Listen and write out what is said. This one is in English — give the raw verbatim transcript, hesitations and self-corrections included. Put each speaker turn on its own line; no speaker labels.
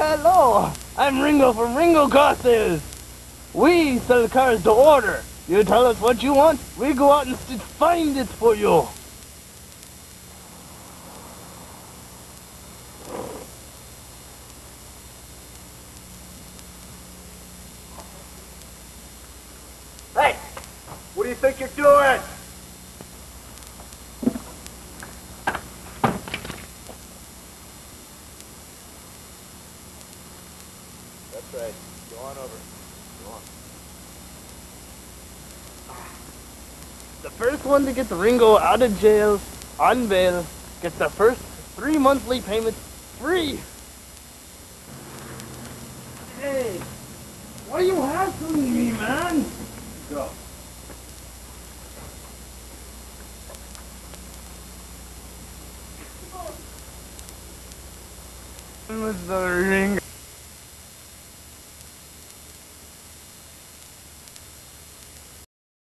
hello! I'm Ringo from Ringo Car Sales. We sell cars to order. You tell us what you want, we go out and find it for you.
Hey! What do you think you're doing? That's right. Go on over. Go on.
The first one to get the Ringo out of jail, on bail, gets the first three monthly payments free. Hey, why are you hassling me, man?
Go.
With the Ringo.